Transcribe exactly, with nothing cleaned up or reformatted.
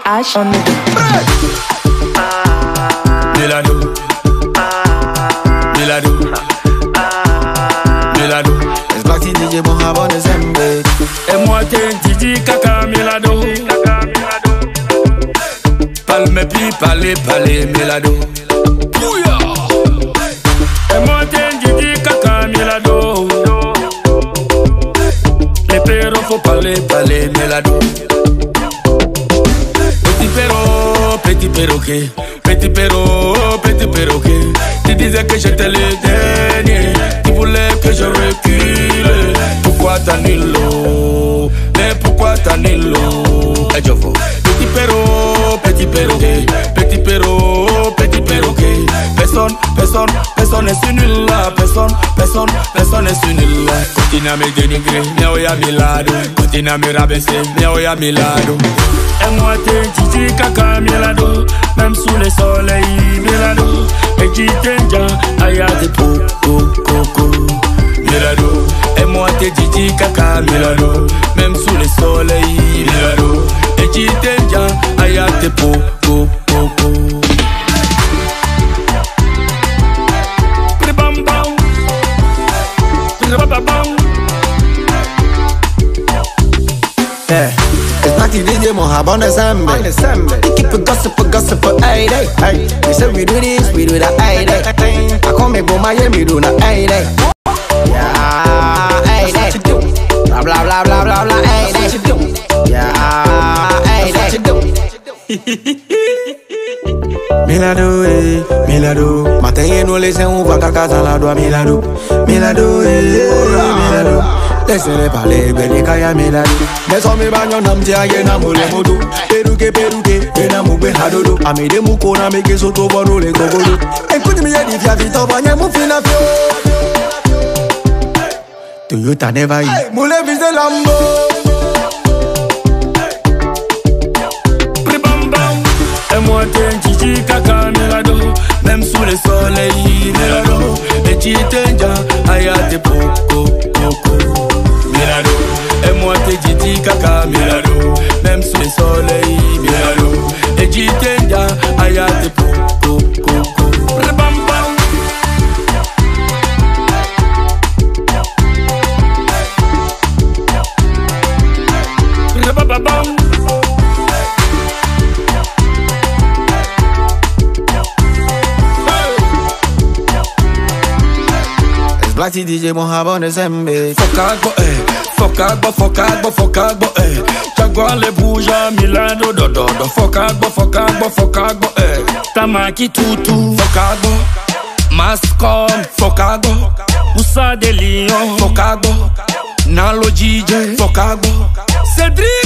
Ash on the Milano, Milano, Milano. Es Black D J bon avant de Zembe. Et moi t'es Didi Kaka Milano. Palme pi palé palé Milano. Et moi t'es Didi Kaka Milano. Les perros faut parler parler Milano. Petit perro, petit perroquet. Petit perro, petit perroquet. Tu disais que j'étais le dernier. Tu voulais que je recule. Pourquoi t'annules? Mais pourquoi t'annules? Eh, je veux. Petit perro, petit perroquet. Petit perro, petit perroquet. Personne, personne, personne n'est sur nul là. Personne, personne, personne n'est sur nul là. Continue à me dénigrer, mais oh y'a milado. Continue à me rabaisser, mais oh y'a milado. Et moi t'es Didi Kaka Milano. Même sous le soleil Milano. Et tu t'enjas aya de poco coco Milano. Et moi t'es Didi Kaka Milano. Même sous le soleil Milano. Et tu t'enjas aya de poco coco. Yeah. It's Black D J mon avant de Zembe. We keep it gossip, gossip for ay day. Hey, we say we do this, we do that ay day. I come make go Miami, do that ay day. Yeah, ay day. Blah blah blah blah blah blah ay day. Yeah, ay day. Milado, eh, Milado. Matin et nous laissons on va caca dans la doigt Milado. Milado, eh, Milado. Laissez-les parler, ben kaya Milado. Desome banyo namti aye na mule modo. Peruke peruke, ena mugbe hadodo. Amede muko na meke soto bono le gogodo. Écoute mi yedi fia vito banya mu fina fio. Toyota never yi. Mule vise Lambo. Et moi t'es Didi Kaka Milano. Même sous le soleil Milano. Et tu t'enjas aya te poco coco Milano. Et moi t'es Didi Kaka Milano. Même sous le soleil Milano. Et tu t'enjas aya te poco coco. Black D J mon avant de Zembe. Fokagbo eh, Fokagbo, Fokagbo, Fokagbo eh. Jaguar le bouja Milano do do do. Fokagbo, Fokagbo, Fokagbo eh. Tamaki tutu, Fokagbo. Mascom, Fokagbo. Moussa de Lyon, Fokagbo. Nalo D J, Fokagbo. Cedric.